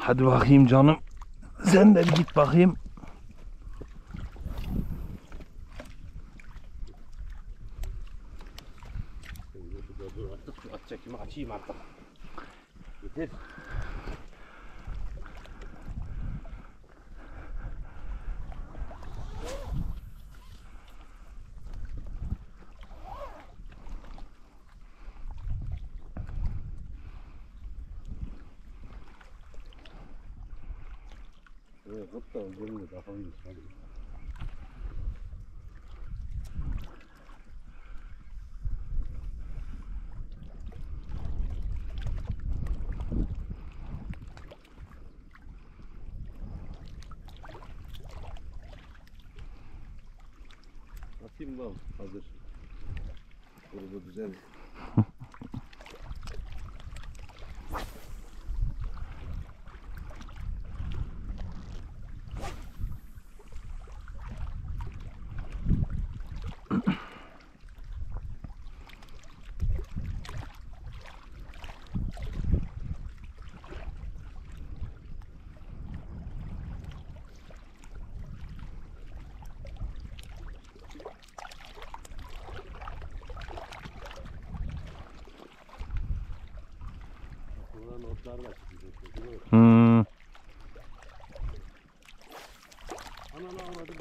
Hadi bakayım canım. Sen de bir git bakayım. Dur artık şu at çekimi açayım artık. Yeter. Evet, hatta üzerinde daha iyi. Atayım lan hazır. Burada güzel. Buradan otlar da çıkacak. Ananı almadım.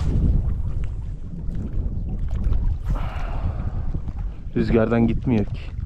Rüzgardan gitmiyor ki.